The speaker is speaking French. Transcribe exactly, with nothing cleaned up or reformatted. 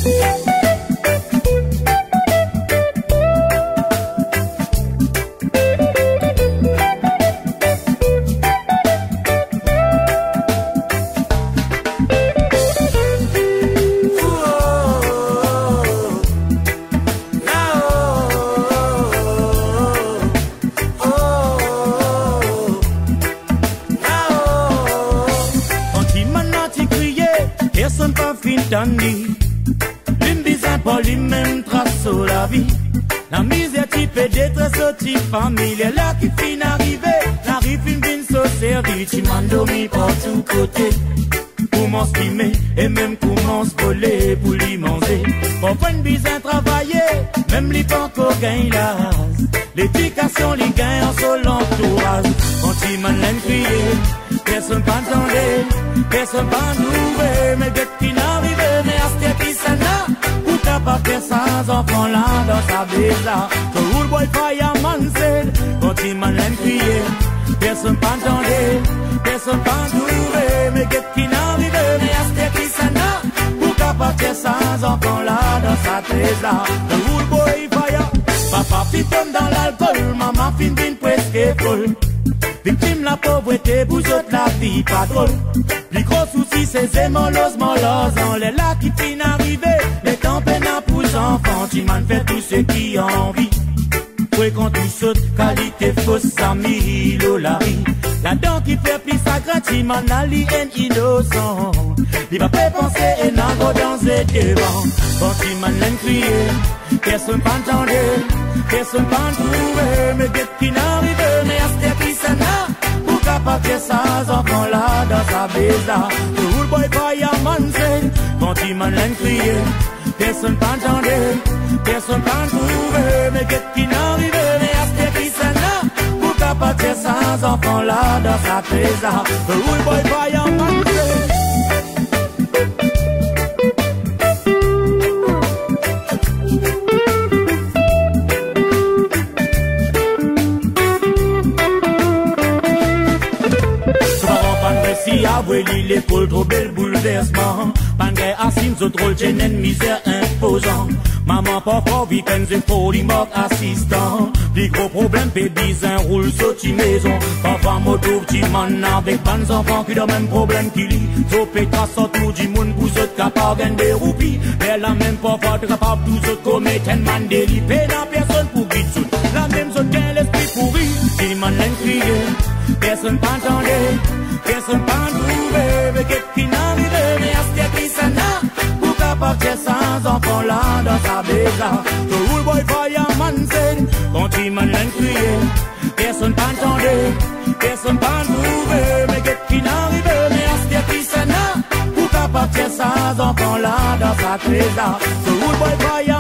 Personne pas fin tandi, l'une bizarre pour lui-même trace la vie. La misère type détresse sortie famille, là qui fin arrivé, la rive fin vin so servi, tu m'en dormi par tous côtés. Pour m'en stimer, et même pour m'en voler, pour lui manger. Pour prendre bizarre travailler, même les pas encore gagne la l'éducation, les gagne en seul entourage. Quand il m'en l'aime crier, personne pas entendait, personne pas trouvé, mais dès qu'il n'arrive, mais à ce qui s'en a, pour capable faire sans enfant là, dans sa bise là. The old boy fireman said, quand il m'en l'aime crier, personne pas entendait, personne pas trouvé, mais dès qu'il n'arrive, mais à ce qui s'en a, pour capable faire sans enfant là, dans sa bise là. The old boy fire, papa fit tombe dans l'alcool, maman fin d'une presque folle. Victime la pauvreté, vous autres la vie pas drôle. Plus gros souci c'est ces mollos, mollos. On les là qui fin arriver. Les temps peine pour les enfants. Tu m'en fais tout ce qui ont envie. Ouais quand tout saute, qualité fausse, amis, l'olari. Là-dedans qui fait plus sacré, tu m'en allie un innocent. Il va pas penser et n'a pas danser devant. Quand tu m'en l'aime crier, personne pas entendait, personne pas trouvé. Mais dès qu'il n'arrive, mais à ce qui s'en a, pour capable faire ça, enfant là, dans sa bise là. The old boy fireman say, quand tu m'en l'aime crier, personne pas entendait, personne pas trouvé. Mais dès qu'il n'arrive, mais à ce qui s'en a, pour capable faire ça, enfant là, dans sa bise là. The old boy fireman say. Si avoué l'épaule trop belle bouleversement. Pangay assis au drôle une misère imposant. Maman papa week-end c'est folie mort assistant. Des gros problèmes bébés un roule sauti maison. Papa moto petit man avec ban enfants qui ont même problème qui lit. Trop pétas autour du monde pour ceux capables de des roupies. Elle a même pas pas capable tous autres commettre un man délit. Pénal personne pour guider. La même zone qu'un l'esprit pourri. Si man l'incrié, personne pas entendait. Personne pas trouvé, mais qu'est-ce qui n'arrive, mais à ce qui s'en a, pour capable faire sans enfant là, dans sa bise là. The old boy fireman said, quand il m'en l'a crié, personne pas entendait, personne pas trouvé, mais qu'est-ce qui n'arrive, mais à ce qui s'en a, pour capable faire sans enfant là, dans sa bise là. The old boy fireman